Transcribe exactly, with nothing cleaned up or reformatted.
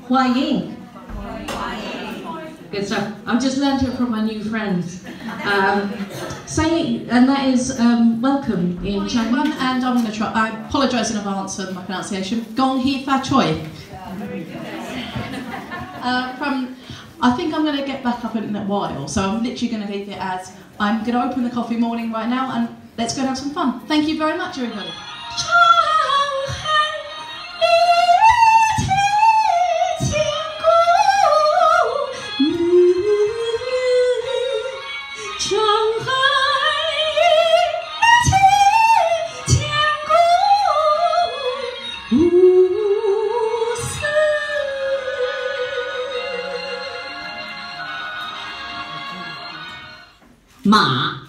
Hua Ying. Good stuff. I've just learned it from my new friends. Um, saying, and that is um, welcome in Changwon, and I'm going to try. I apologise in advance for my pronunciation. Gong Hee Fa Choi. Uh, from, I think I'm going to get back up in a while, so I'm literally going to leave it as I'm going to open the coffee morning right now, and let's go and have some fun. Thank you very much, everybody. Ma